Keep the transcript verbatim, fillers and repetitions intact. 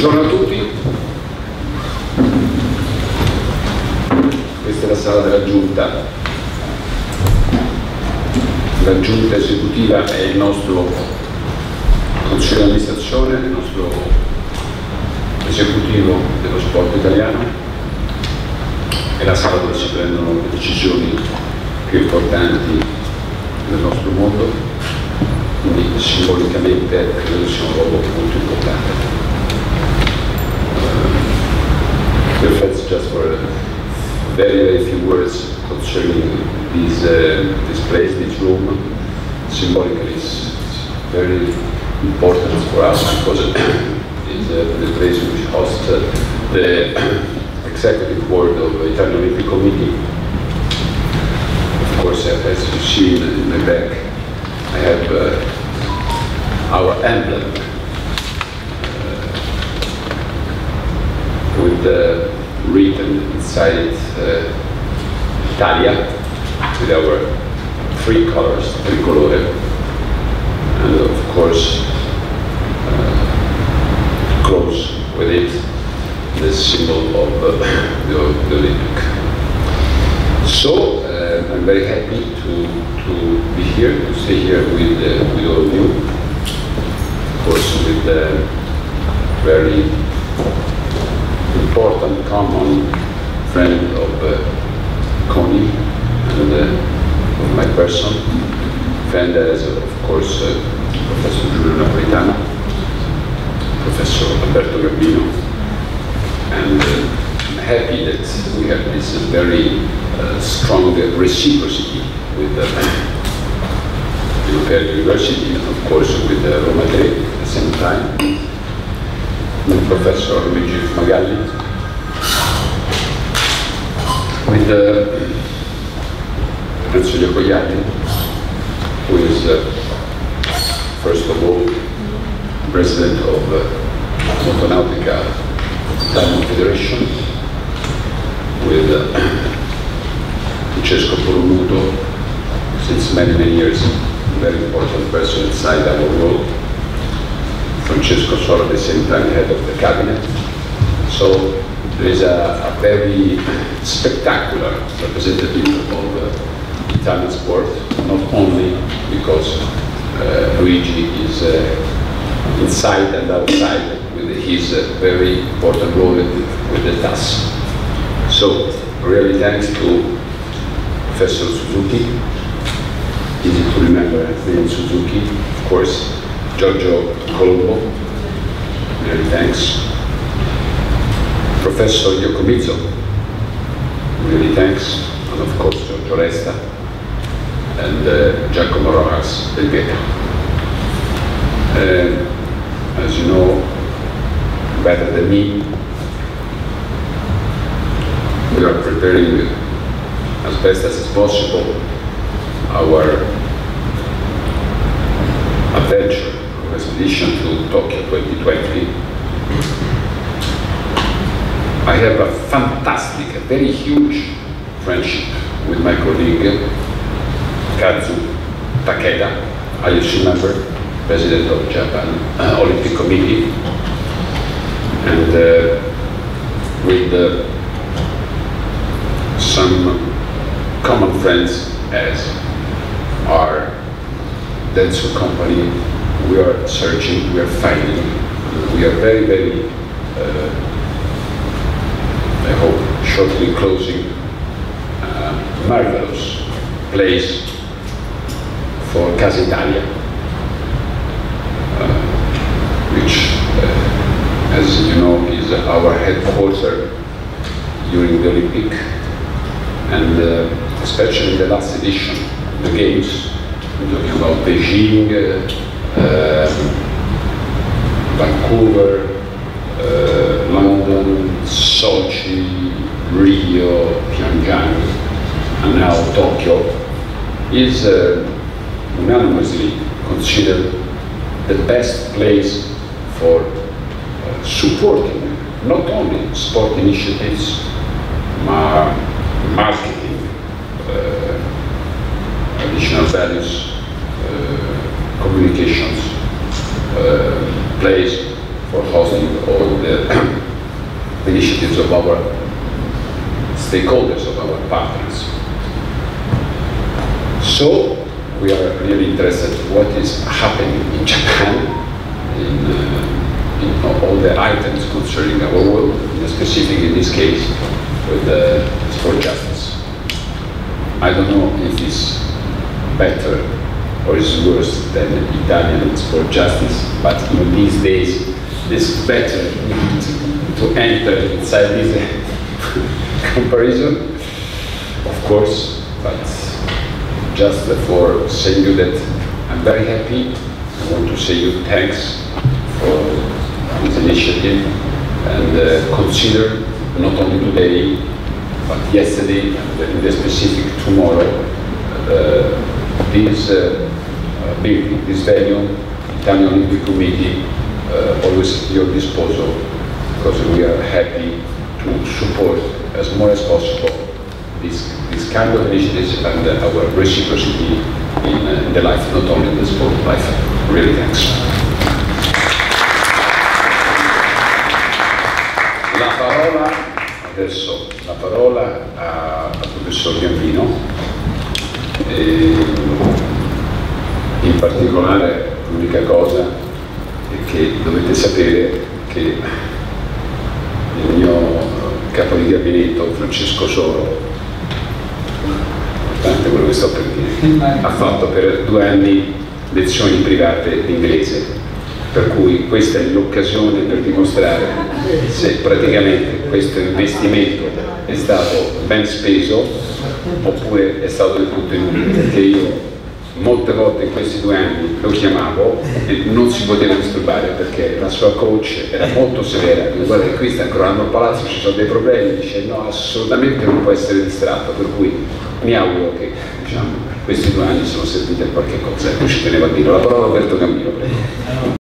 Buongiorno a tutti, questa è la sala della Giunta. La Giunta esecutiva è il nostro Consiglio di amministrazione, il nostro esecutivo dello sport italiano, è la sala dove si prendono le decisioni più importanti del nostro mondo, quindi simbolicamente credo sia un luogo molto importante. First, just for very, very few words concerning this, uh, this place, this room. Symbolically, it's, it's very important for us because it's uh, the place which hosts uh, the executive board of the Italian Olympic Committee. Of course, as you see in the back, I have uh, our emblem uh, with the written inside uh, Italia with our three colors, tricolore, and of course uh, close with it the symbol of uh, the, the Olympic. So uh, I'm very happy to, to be here, to stay here with, uh, with all of you, of course with the very important common friend of uh, Connie and uh, of my person, friend as uh, of course uh, Professor Giulio Napolitano, Professor Alberto Gambino, and uh, I'm happy that we have this uh, very uh, strong reciprocity with the uh, European University and of course with uh, Roma Tre at the same time, with Professor Luigi Magalli, with uh, Renzo Giacoiati, who is uh, first of all president of uh, Motonautica Italian Federation, with uh, Francesco Polomuto, since many many years, a very important person inside our world. Francesco Soro at the same time head of the cabinet. So there is a, a very spectacular representative of uh, Italian sport, not only because uh, Luigi is uh, inside and outside with his uh, very important role with, with the T A S. So really thanks to Professor Suzuki, easy to remember name Suzuki, of course, Giorgio Colombo, many thanks. Professor Iocomizzo, many thanks. And of course Giorgio Resta and uh, Giacomo Rojas del Ghetto. Uh, as you know better than me, we are preparing as best as is possible our adventure expedition to Tokyo twenty twenty. I have a fantastic, a very huge friendship with my colleague Kazu Takeda, I U C member, president of Japan uh, Olympic Committee, and uh, with uh, some common friends as our Dentsu company. We are searching, we are finding, we are very, very, uh, I hope, shortly closing a marvelous place for Casa Italia, uh, which, uh, as you know, is our headquarters during the Olympic, and uh, especially the last edition, the Games, we're talking about Beijing, uh, Uh, Vancouver, uh, London, Sochi, Rio, Pyongyang, and now Tokyo, is uh, unanimously considered the best place for uh, supporting not only sport initiatives, but marketing, uh, additional values, uh, communications, uh, place for hosting all the initiatives of our stakeholders, of our partners. So we are really interested in what is happening in Japan, in, uh, in all the items concerning our world, specific in this case with uh, sport justice. I don't know if it's better or is worse than Italian sport justice, but in these days it's better to enter inside this comparison, of course, but just for saying you that I'm very happy. I want to say you thanks for this initiative, and uh, consider not only today, but yesterday, and in the specific tomorrow, uh, this uh, uh, building, this venue, Italian Olympic Committee, uh, always at your disposal, because we are happy to support as more as possible this, this kind of initiatives and uh, our reciprocity in, uh, in the life, not only in the sport life. Really thanks. La parola adesso, la parola al professor Gambino, e in particolare l'unica cosa è che dovete sapere che il mio capo di gabinetto, Francesco Soro, importante quello che sto per dire, ha fatto per due anni lezioni private di inglese, per cui questa è l'occasione per dimostrare se praticamente questo investimento è stato ben speso oppure è stato del tutto inutile, perché io molte volte in questi due anni lo chiamavo e non si poteva disturbare perché la sua coach era molto severa, mi guarda che qui sta crollando il palazzo, ci sono dei problemi, dice no, assolutamente non può essere distratto, per cui mi auguro che diciamo, questi due anni sono serviti a qualche cosa, e poi ci tenevo a dire. La parola a Roberto Gambino, prego.